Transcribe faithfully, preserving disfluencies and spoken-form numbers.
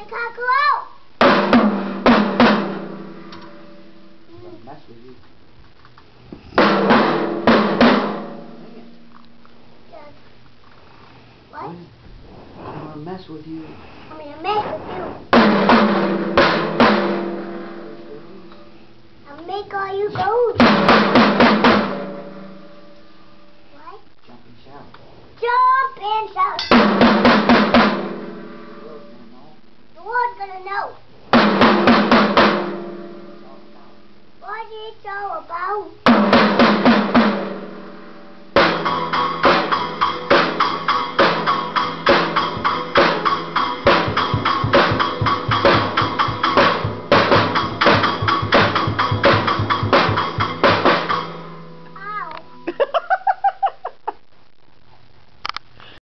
I can't go out. Don't mess with you. Yes. What? I'm gonna mess with you. I'm gonna mess with you. I'll make all you go. What? Jump and shout. Jump and shout. The world's gonna know what it's all about.